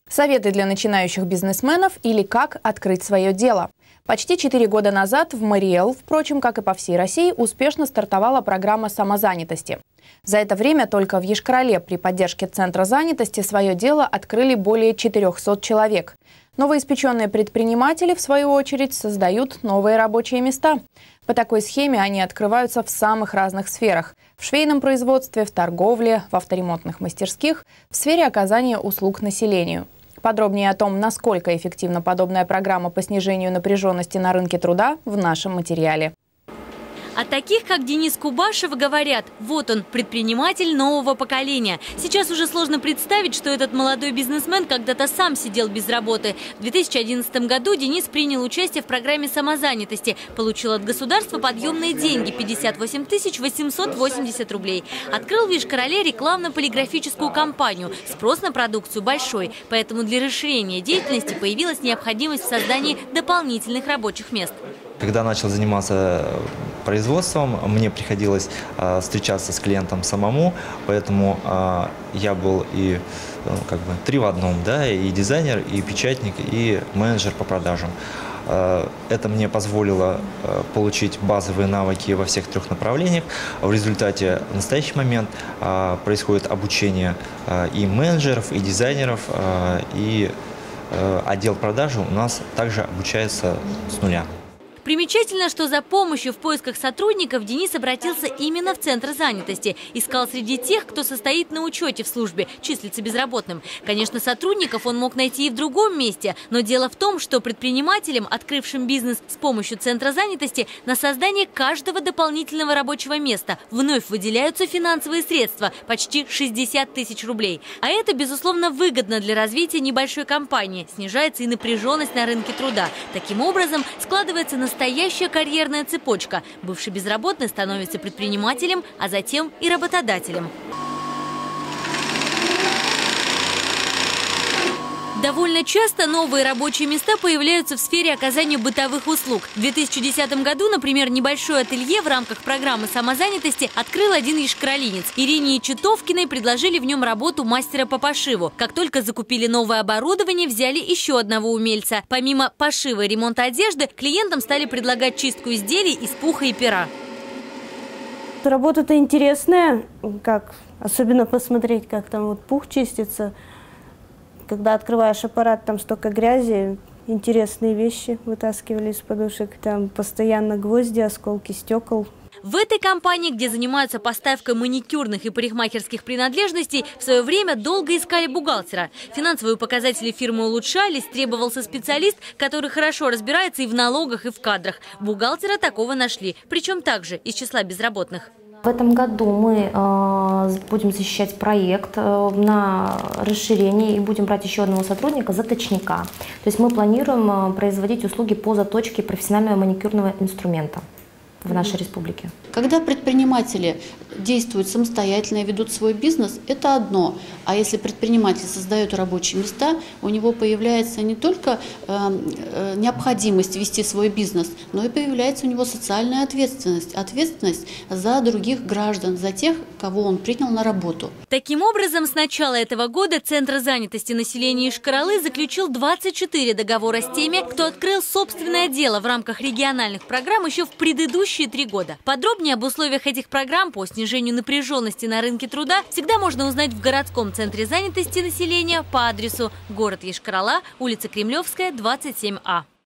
Советы для начинающих бизнесменов или как открыть свое дело. Почти 4 года назад в Мариэл, впрочем, как и по всей России, успешно стартовала программа самозанятости. За это время только в Йошкар-Оле при поддержке Центра занятости свое дело открыли более 400 человек. Новоиспеченные предприниматели, в свою очередь, создают новые рабочие места. По такой схеме они открываются в самых разных сферах – в швейном производстве, в торговле, в авторемонтных мастерских, в сфере оказания услуг населению. Подробнее о том, насколько эффективна подобная программа по снижению напряженности на рынке труда, в нашем материале. О таких, как Денис Кубашев, говорят: вот он, предприниматель нового поколения. Сейчас уже сложно представить, что этот молодой бизнесмен когда-то сам сидел без работы. В 2011 году Денис принял участие в программе самозанятости. Получил от государства подъемные деньги – 58 880 рублей. Открыл в Йошкар-Оле рекламно-полиграфическую кампанию. Спрос на продукцию большой, поэтому для расширения деятельности появилась необходимость в создании дополнительных рабочих мест. Когда начал заниматься производством, мне приходилось встречаться с клиентом самому, поэтому я был и три в одном, да, и дизайнер, и печатник, и менеджер по продажам. Это мне позволило получить базовые навыки во всех трех направлениях. В результате в настоящий момент происходит обучение и менеджеров, и дизайнеров, и отдел продажи у нас также обучается с нуля. Примечательно, что за помощью в поисках сотрудников Денис обратился именно в Центр занятости. Искал среди тех, кто состоит на учете в службе, числится безработным. Конечно, сотрудников он мог найти и в другом месте, но дело в том, что предпринимателям, открывшим бизнес с помощью Центра занятости, на создание каждого дополнительного рабочего места вновь выделяются финансовые средства – почти 60 тысяч рублей. А это, безусловно, выгодно для развития небольшой компании. Снижается и напряженность на рынке труда. Таким образом, складывается настоящая карьерная цепочка. Бывший безработный становится предпринимателем, а затем и работодателем. Довольно часто новые рабочие места появляются в сфере оказания бытовых услуг. В 2010 году, например, небольшое ателье в рамках программы самозанятости открыл один йошкар-оленец. Ирине Ичитовкиной предложили в нем работу мастера по пошиву. Как только закупили новое оборудование, взяли еще одного умельца. Помимо пошива и ремонта одежды, клиентам стали предлагать чистку изделий из пуха и пера. Работа-то интересная, особенно посмотреть, как там вот пух чистится. Когда открываешь аппарат, там столько грязи, интересные вещи вытаскивали из подушек, там постоянно гвозди, осколки стекол. В этой компании, где занимаются поставкой маникюрных и парикмахерских принадлежностей, в свое время долго искали бухгалтера. Финансовые показатели фирмы улучшались, требовался специалист, который хорошо разбирается и в налогах, и в кадрах. Бухгалтера такого нашли, причем также из числа безработных. В этом году мы будем защищать проект на расширение и будем брать еще одного сотрудника, заточника. То есть мы планируем производить услуги по заточке профессионального маникюрного инструмента в нашей республике. Когда предприниматели действуют самостоятельно и ведут свой бизнес, это одно. А если предприниматель создает рабочие места, у него появляется не только необходимость вести свой бизнес, но и появляется у него социальная ответственность. Ответственность за других граждан, за тех, кого он принял на работу. Таким образом, с начала этого года Центр занятости населения Йошкар-Олы заключил 24 договора с теми, кто открыл собственное дело в рамках региональных программ еще в предыдущие 3 года. Подробнее об условиях этих программ по снижению напряженности на рынке труда всегда можно узнать в городском центре занятости населения по адресу город Йошкар-Ола, улица Кремлевская, 27А.